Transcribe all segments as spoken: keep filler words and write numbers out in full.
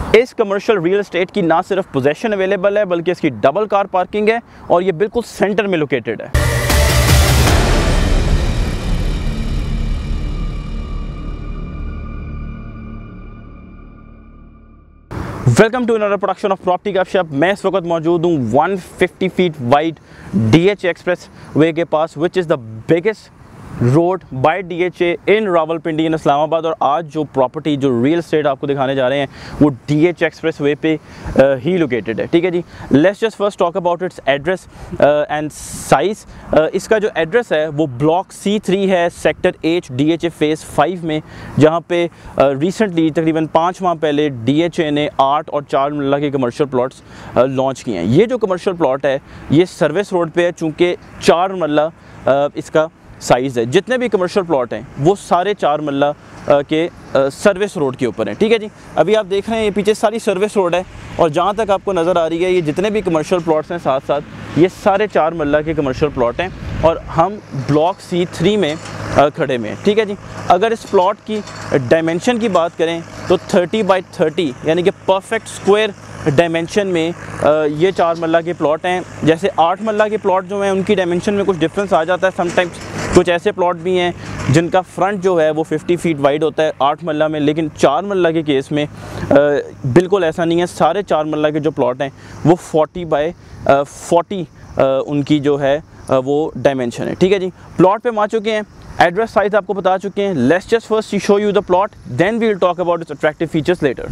इस commercial real estate की ना सिर्फ पोजेशन अवेलेबल है बल्कि इसकी डबल कार पार्किंग है और ये बिल्कुल सेंटर में लोकेटेड है। Welcome to another production of property Gupshup. मैं इस वक्त मौजूद हूँ एक सौ पचास feet wide D H A express way के पास, which is the biggest road by D H A in Rawalpindi in Islamabad. और आज जो प्रॉपर्टी जो रियल एस्टेट आपको दिखाने जा रहे हैं वो डी एच एक्सप्रेस वे पे uh, ही लोकेटेड है। ठीक है जी, let's just first talk about its address and size. इसका जो एड्रेस है वो ब्लॉक सी थ्री है, sector H, D H A phase five में, जहाँ पे रिसेंटली uh, तकरीबन पाँच माह पहले डी एच ए ने आठ और चार मरला के कमर्शियल प्लॉट्स लॉन्च किए हैं। ये जो कमर्शियल प्लॉट है ये सर्विस रोड पे है, चूँकि चार मरला uh, इसका साइज़ है। जितने भी कमर्शियल प्लॉट हैं वो सारे चार मरला के आ, सर्विस रोड के ऊपर हैं। ठीक है जी, अभी आप देख रहे हैं ये पीछे सारी सर्विस रोड है और जहाँ तक आपको नज़र आ रही है ये जितने भी कमर्शियल प्लॉट्स हैं साथ साथ ये सारे चार मरला के कमर्शियल प्लॉट हैं और हम ब्लॉक सी थ्री में आ, खड़े में। ठीक है जी, अगर इस प्लॉट की डायमेंशन की बात करें तो थर्टी बाई थर्टी यानी कि परफेक्ट स्क्वायर डायमेंशन में आ, ये चार मरला के प्लॉट हैं। जैसे आठ मरला के प्लॉट जो हैं उनकी डायमेंशन में कुछ डिफरेंस आ जाता है समटाइम्स। कुछ ऐसे प्लॉट भी हैं जिनका फ्रंट जो है वो पचास फीट वाइड होता है आठ मरला में, लेकिन चार मरला के केस में आ, बिल्कुल ऐसा नहीं है। सारे चार मरला के जो प्लॉट हैं वो चालीस बाय चालीस उनकी जो है आ, वो डायमेंशन है। ठीक है जी, प्लॉट पे हम आ चुके हैं, एड्रेस साइज आपको बता चुके हैं। Let's just first show you the plot, then we will talk about its attractive features later.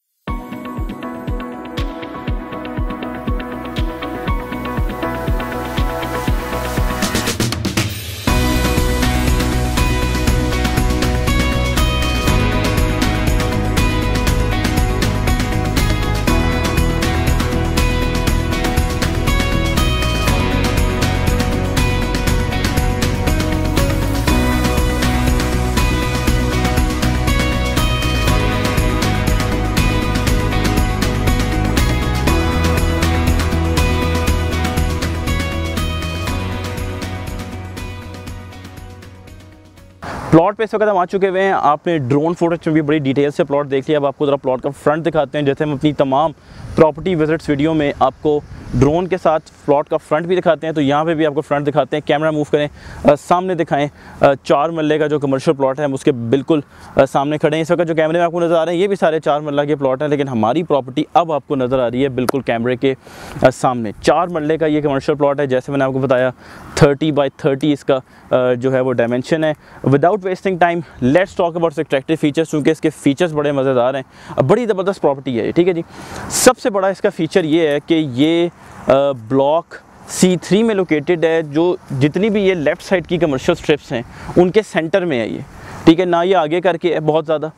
Plot पे इस वक्त हम आ चुके हुए हैं। आपने ड्रोन फोटोज में भी बड़ी डिटेल से प्लॉट देख लिया। अब आपको ज़रा प्लॉट का फ्रंट दिखाते हैं। जैसे हम अपनी तमाम प्रॉपर्टी विजिट्स वीडियो में आपको ड्रोन के साथ प्लॉट का फ्रंट भी दिखाते हैं, तो यहाँ पे भी आपको फ्रंट दिखाते हैं। कैमरा मूव करें, आ, सामने दिखाएं। आ, चार मरले का जो कमर्शियल प्लॉट है हम उसके बिल्कुल आ, सामने खड़े हैं। इस वक्त जो कैमरे में आपको नज़र आ रहे हैं ये भी सारे चार मरला के प्लॉट हैं, लेकिन हमारी प्रॉपर्टी अब आपको नज़र आ रही है बिल्कुल कैमरे के आ, सामने। चार मरले का ये कमर्शियल प्लॉट है, जैसे मैंने आपको बताया थर्टी बाई थर्टी इसका आ, जो है वो डायमेंशन है। Without wasting time let's talk about attractive features, क्योंकि इसके फीचर्स बड़े मज़ेदार हैं। बड़ी ज़बरदस्त प्रॉपर्टी है। ठीक है जी, सबसे बड़ा इसका फीचर ये है कि ये ब्लॉक सी थ्री में लोकेटेड है। जो जितनी भी ये लेफ़्ट साइड की कमर्शियल स्ट्रिप्स हैं उनके सेंटर में है ये। ठीक है ना, ये आगे करके है बहुत ज़्यादा,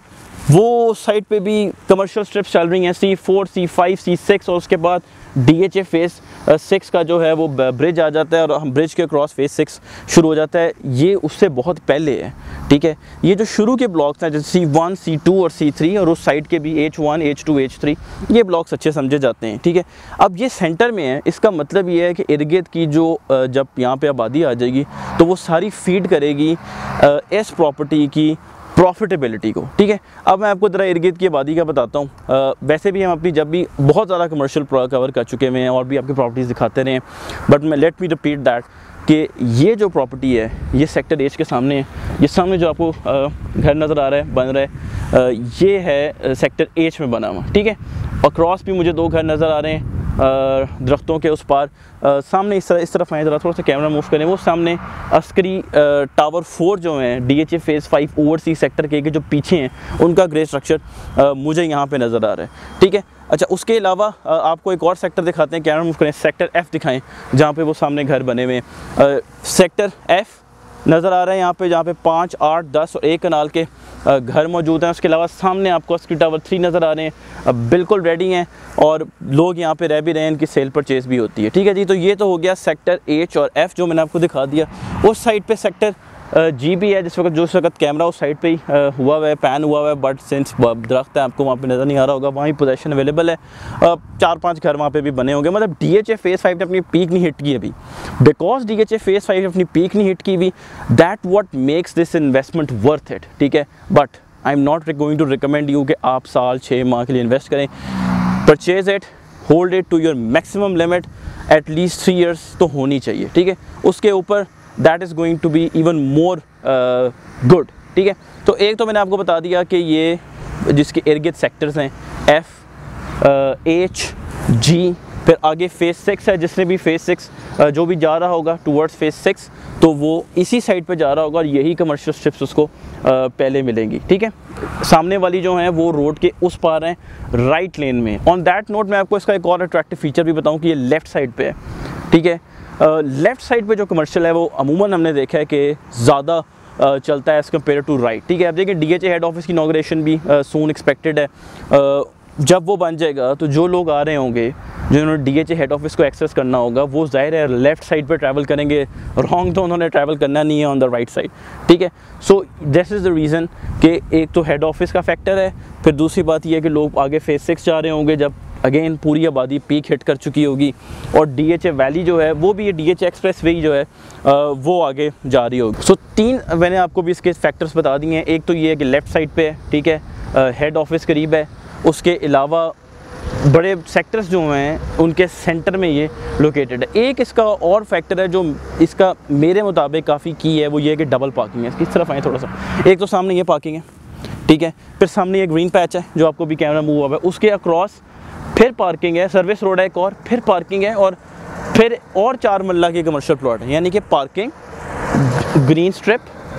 वो साइड पे भी कमर्शियल स्ट्रिप्स चल रही हैं C four, C five, C six, और उसके बाद D H A phase six का जो है वो ब्रिज आ जाता है और हम ब्रिज के क्रॉस फेस सिक्स शुरू हो जाता है। ये उससे बहुत पहले है। ठीक है, ये जो शुरू के ब्लॉक्स हैं जैसे सी वन, सी टू और सी थ्री, और उस साइड के भी H one, H two, H three, ये ब्लॉक्स अच्छे समझे जाते हैं। ठीक है, अब ये सेंटर में है, इसका मतलब ये है कि इर्द गिर्द की जो जब यहाँ पे आबादी आ जाएगी तो वो सारी फीड करेगी इस प्रॉपर्टी की प्रॉफिटेबिलिटी को। ठीक है, अब मैं आपको ज़रा इर्द गिर्द की आबादी का बताता हूँ। वैसे भी हम अपनी जब भी बहुत ज़्यादा कमर्शियल कवर कर चुके हैं और भी आपकी प्रॉपर्टीज़ दिखाते रहे हैं, बट मैं लेट मी रिपीट दैट कि ये जो प्रॉपर्टी है ये सेक्टर एच के सामने है। ये सामने जो आपको घर नज़र आ रहा है बन रहा है ये है सेक्टर एच में बना हुआ। ठीक है, और क्रॉस भी मुझे दो घर नज़र आ रहे हैं दरख्तों के उस पार। सामने इस तरह इस तरफ आए, ज़रा थोड़ा सा कैमरा मूव करें, वो सामने अस्करी टावर फोर जो हैं D H A phase five overseas sector के, के जो पीछे हैं उनका ग्रे स्ट्रक्चर मुझे यहाँ पे नज़र आ रहा है। ठीक है, अच्छा उसके अलावा आपको एक और सेक्टर दिखाते हैं, कैमरा मूव करें, सेक्टर एफ़ दिखाएं जहाँ पे वो सामने घर बने हुए हैं। सेक्टर एफ़ नज़र आ रहा है यहाँ पे, जहाँ पे पाँच, आठ, दस और एक कनाल के घर मौजूद हैं। उसके अलावा सामने आपको अस्करी टावर थ्री नज़र आ रहे हैं, अब बिल्कुल रेडी हैं और लोग यहाँ पे रह भी रहे हैं, इनकी सेल परचेज़ भी होती है। ठीक है जी, तो ये तो हो गया सेक्टर एच और एफ़ जो मैंने आपको दिखा दिया। उस साइड पे सेक्टर जी भी है, जिस वक्त जो उस वक्त कैमरा उस साइड पे ही हुआ हुआ है, पैन हुआ हुआ है, बट सिंस दरख्त है आपको वहाँ पे नज़र नहीं आ रहा होगा, वहाँ ही पोजीशन अवेलेबल है। चार पांच घर वहाँ पे भी बने होंगे। मतलब D H A phase five ने अपनी पीक नहीं हिट की अभी, because D H A phase five ने अपनी पीक नहीं हिट की हुई, that what makes this investment worth it. ठीक है, but I am not going to recommend you कि आप साल छः माह के लिए इन्वेस्ट करें। Purchase it, hold it to your maximum limit, at least three years तो होनी चाहिए, ठीक है। उसके ऊपर that is going to be even more good, ठीक है। तो एक तो मैंने आपको बता दिया कि ये जिसके इर्द गिर्द सेक्टर्स हैं एफ़, एच, जी, फिर आगे फेज़ सिक्स है, जिसने भी फेज़ सिक्स जो भी जा रहा होगा टूवर्ड्स फेज़ सिक्स तो वो इसी साइड पे जा रहा होगा और यही कमर्शियल स्ट्रिप्स उसको पहले मिलेंगी, ठीक है। सामने वाली जो हैं वो रोड के उस पार हैं राइट लेन में। ऑन दैट नोट मैं आपको इसका एक और अट्रैक्टिव फीचर भी बताऊं कि ये लेफ़्ट साइड पे है, ठीक है। लेफ़्ट साइड पे जो कमर्शियल है वो अमूमन हमने देखा है कि ज़्यादा uh, चलता है एज़ कम्पेयर टू राइट, ठीक है। अब देखिए D H A head office की इनॉग्रेशन भी सून uh, एक्सपेक्टेड है। uh, जब वो बन जाएगा तो जो लोग आ रहे होंगे जिन्होंने D H A head office को एक्सेस करना होगा वो ज़ाहिर है लेफ़्ट साइड पे ट्रैवल करेंगे, रॉन्ग तो उन्होंने ट्रैवल करना नहीं है ऑन द राइट साइड, ठीक है। So this is the reason कि एक तो हेड ऑफिस का फैक्टर है, फिर दूसरी बात यह है कि लोग आगे फेज़ सिक्स जा रहे होंगे जब अगेन पूरी आबादी पीक हिट कर चुकी होगी, और डी एच ए वैली जो है वो भी ये D H A express way जो है वो आगे जा रही होगी। सो so, तीन मैंने आपको भी इसके फैक्टर्स बता दिए हैं। एक तो ये है कि लेफ़्ट साइड पे है, ठीक है, हेड ऑफिस करीब है, उसके अलावा बड़े सेक्टर्स जो हैं उनके सेंटर में ये लोकेटेड है। एक इसका और फैक्टर है जो इसका मेरे मुताबिक काफ़ी की है, वो ये है कि डबल पार्किंग है। इसकी तरफ आए थोड़ा सा, एक तो सामने ये पार्किंग है, ठीक है, फिर सामने ये ग्रीन पैच है जो आपको भी कैमरा मूव हुआ है, उसके अक्रॉस फिर पार्किंग है, सर्विस रोड है एक और, फिर पार्किंग है, और फिर और चार मल्ला के कमर्शियल प्लॉट है, यानी कि parking, green strip,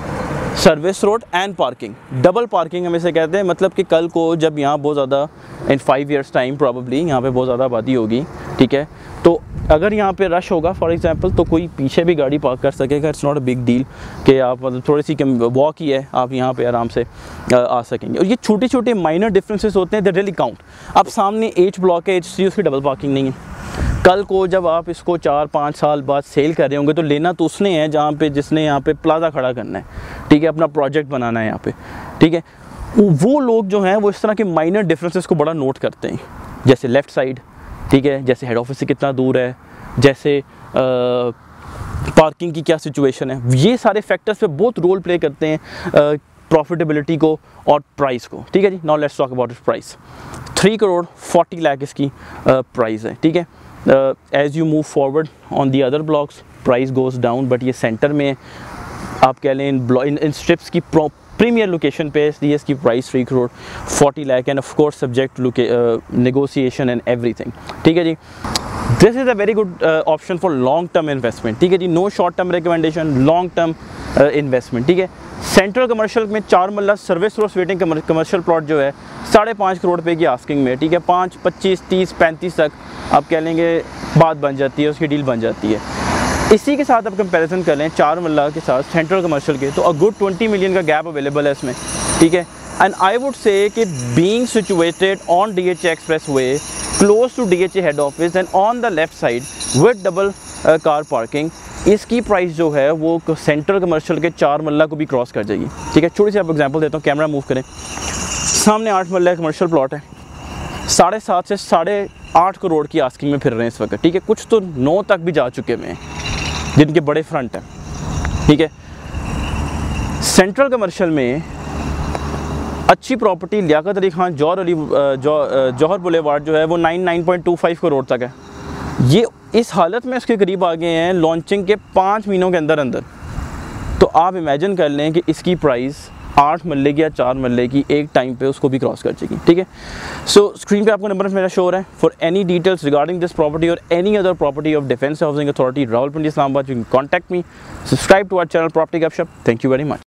service road and parking, double parking हम इसे कहते हैं। मतलब कि कल को जब यहाँ बहुत ज़्यादा in five years time probably यहाँ पे बहुत ज़्यादा आबादी होगी, ठीक है, तो अगर यहाँ पे रश होगा फॉर एग्जांपल तो कोई पीछे भी गाड़ी पार्क कर सकेगा। It's not a big deal कि आप मतलब थोड़ी सी वॉक ही है, आप यहाँ पे आराम से आ सकेंगे। और ये छोटे छोटे माइनर डिफरेंसेस होते हैं, दैट रियली काउंट। अब सामने एच ब्लॉक है, एच सी, उसकी डबल पार्किंग नहीं है। कल को जब आप इसको चार पाँच साल बाद सेल कर रहे होंगे तो लेना तो उसने है जहाँ पे जिसने यहाँ पे प्लाजा खड़ा करना है, ठीक है, अपना प्रोजेक्ट बनाना है यहाँ पे, ठीक है। वो लोग जो हैं वो इस तरह के माइनर डिफरेंसेस को बड़ा नोट करते हैं, जैसे लेफ़्ट साइड, ठीक है, जैसे हेड ऑफिस से कितना दूर है, जैसे पार्किंग की क्या सिचुएशन है। ये सारे फैक्टर्स पे बहुत रोल प्ले करते हैं प्रॉफिटेबिलिटी को और प्राइस को, ठीक है जी। Now let's talk about its price. Three crore forty lakh इसकी प्राइस है, ठीक है। As you move forward on the other blocks price goes down, but ये सेंटर में आप कह लें इन इन, इन स्ट्रिप्स की प्रीमियर लोकेशन पे इसलिए इसकी price three crore forty lakh and of course subject to negotiation and everything, ठीक है जी। This is a very good option for long term investment, ठीक है जी। No short term recommendation, long term investment, ठीक है। सेंट्रल कमर्शियल में चार मल्ला service road waiting commercial plot जो है साढ़े पाँच करोड़ रुपए की आस्किंग में, ठीक है। पाँच पच्चीस तीस पैंतीस तक आप कह लेंगे बात बन जाती है, उसकी डील बन जाती है। इसी के साथ आप कंपैरिजन कर लें चार मल्ला के साथ सेंट्रल कमर्शियल के, तो अ गुड ट्वेंटी मिलियन का गैप अवेलेबल है इसमें, ठीक है। एंड आई वुड से कि being situated on D H A express way close to D H A head office and on the left side with double car parking, इसकी price जो है वो central commercial के चार मल्ला को भी cross कर जाएगी, ठीक है। छोटी सी आप एग्जांपल देता हूँ, कैमरा मूव करें, सामने आठ मल्ला कमर्शियल प्लॉट है, साढ़े सात से साढ़े आठ करोड़ की आस्किंग में फिर रहे हैं इस वक्त, ठीक है। कुछ तो नौ तक भी जा चुके हैं जिनके बड़े फ्रंट हैं, ठीक है। सेंट्रल कमर्शियल में अच्छी प्रॉपर्टी लियाकत अली खान जौहर अली जौ, जौहर बुलेवार्ड जो है वो nine nine point two five crore तक है। ये इस हालत में इसके करीब आ गए हैं लॉन्चिंग के पाँच महीनों के अंदर अंदर। तो आप इमेजिन कर लें कि इसकी प्राइस आठ मल्ले की या चार मल्ले की एक टाइम पे उसको भी क्रॉस कर जाएगी, ठीक है। सो स्क्रीन पे आपको नंबर मेरा शो हो रहा है। For any details regarding this property और any other property of defence housing authority Rawalpindi Islamabad, you can contact me. Subscribe to our channel property Gupshup. Thank you very much.